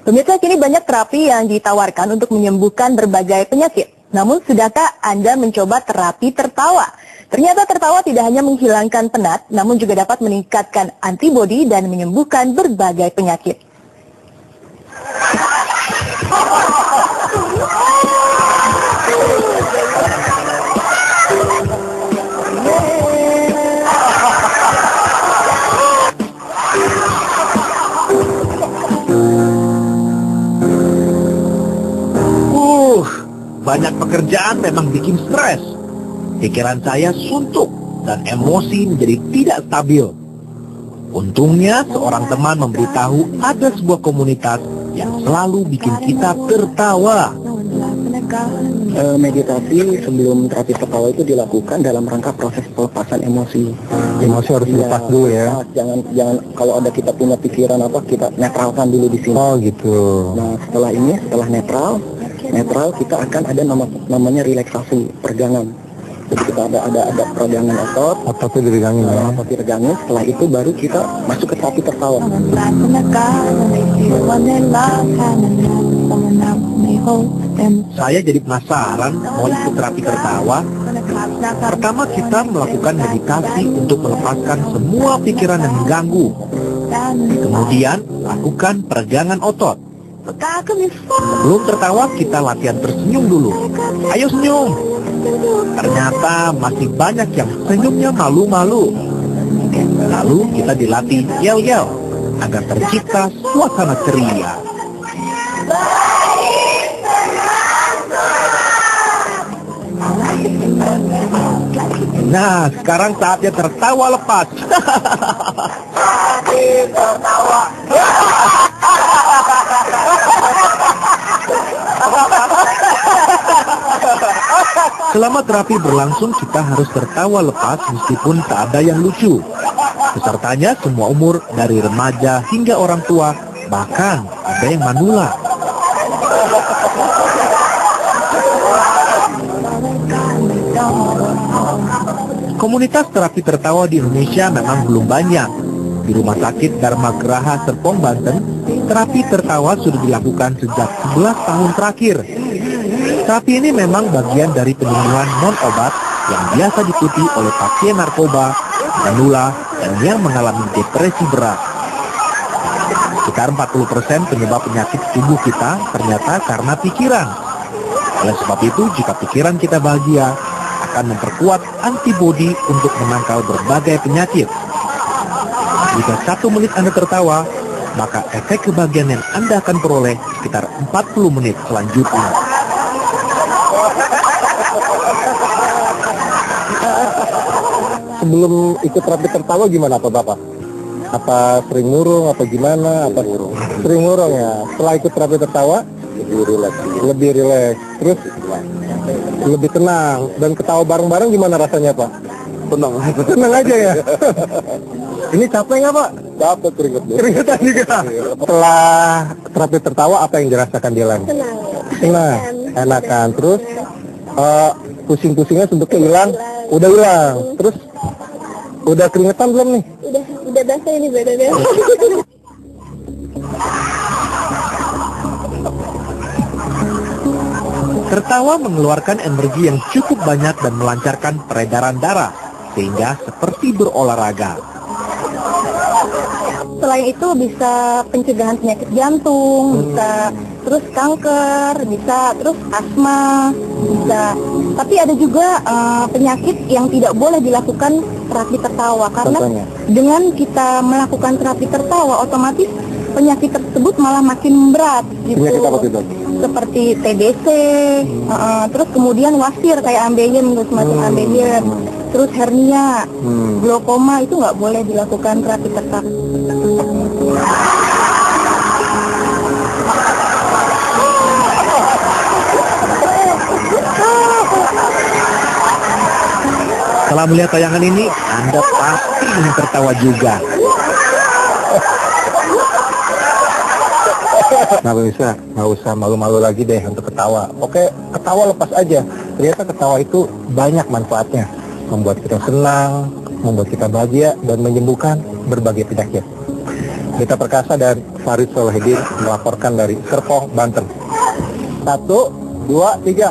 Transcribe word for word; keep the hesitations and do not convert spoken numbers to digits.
Pemirsa, kini banyak terapi yang ditawarkan untuk menyembuhkan berbagai penyakit. Namun, sudahkah Anda mencoba terapi tertawa? Ternyata tertawa tidak hanya menghilangkan penat, namun juga dapat meningkatkan antibodi dan menyembuhkan berbagai penyakit. Banyak pekerjaan memang bikin stres. Pikiran saya suntuk dan emosi menjadi tidak stabil. Untungnya seorang teman memberitahu ada sebuah komunitas yang selalu bikin kita tertawa. E, meditasi sebelum terapi tertawa itu dilakukan dalam rangka proses pelepasan emosi. Emosi harus dilepas ya, dulu ya. Jangan jangan kalau ada kita punya pikiran apa kita netralkan dulu di sini. Oh gitu. Nah setelah ini setelah netral netral kita akan ada nama namanya relaksasi pergangan. Jadi kita ada ada ada peregangan otot. Ototnya diregangin ya. Otot diregangin. Setelah itu baru kita masuk ke terapi tertawa. Saya jadi penasaran mau ikut terapi tertawa. Pertama kita melakukan meditasi untuk melepaskan semua pikiran yang mengganggu. Kemudian lakukan peregangan otot. Sebelum tertawa kita latihan tersenyum dulu. Ayo senyum. Ternyata masih banyak yang senyumnya malu-malu. Lalu kita dilatih yel-yel agar tercipta suasana ceria. Nah, sekarang saatnya tertawa lepas. Tertawa. Selama terapi berlangsung, kita harus tertawa lepas meskipun tak ada yang lucu. Pesertanya semua umur, dari remaja hingga orang tua, bahkan ada yang manula. Komunitas terapi tertawa di Indonesia memang belum banyak. Di Rumah Sakit Dharma Geraha Serpong, Banten, terapi tertawa sudah dilakukan sejak sebelas tahun terakhir. Terapi ini memang bagian dari penyembuhan non-obat yang biasa diikuti oleh pasien narkoba, manula, dan yang mengalami depresi berat. Sekitar empat puluh persen penyebab penyakit tubuh kita ternyata karena pikiran. Oleh sebab itu, jika pikiran kita bahagia, akan memperkuat antibodi untuk menangkal berbagai penyakit. Jika satu menit Anda tertawa, maka efek kebahagiaan yang Anda akan peroleh sekitar empat puluh menit selanjutnya. Sebelum ikut terapi tertawa gimana apa Bapak? Apa sering murung, apa gimana? Apa murung? Sering murung ya. Setelah ikut terapi tertawa lebih rileks, lebih rileks. Terus lebih tenang dan ketawa bareng-bareng gimana rasanya Pak? Tenang, tenang aja ya. Ini capek nggak Pak? Capek keringet. Keringetan juga. Setelah terapi tertawa apa yang dirasakan di Lan? Tenang. Tenang, enakan. Terus uh, pusing-pusingnya sebetulnya hilang, udah hilang. Terus udah keringetan belum nih? Udah, udah basah ini badannya. Tertawa mengeluarkan energi yang cukup banyak dan melancarkan peredaran darah, sehingga seperti berolahraga. Selain itu bisa pencegahan penyakit jantung, bisa terus kanker, bisa terus asma, bisa. Tapi ada juga uh, penyakit yang tidak boleh dilakukan terapi tertawa karena Contohnya? Dengan kita melakukan terapi tertawa otomatis penyakit tersebut malah makin berat gitu. Penyakit apa itu? Seperti T B C, hmm. uh, terus kemudian wasir kayak ambeien, semacam hmm. ambeien, terus hernia, hmm. glaukoma itu nggak boleh dilakukan terapi tertawa. Setelah melihat tayangan ini, Anda pasti ingin tertawa juga. Nggak bisa, nggak usah malu-malu lagi deh untuk ketawa. Oke, ketawa lepas aja. Ternyata ketawa itu banyak manfaatnya. Membuat kita senang, membuat kita bahagia, dan menyembuhkan berbagai penyakit. Mita Perkasa dan Farid Solehedin melaporkan dari Serpong, Banten. Satu, dua, tiga.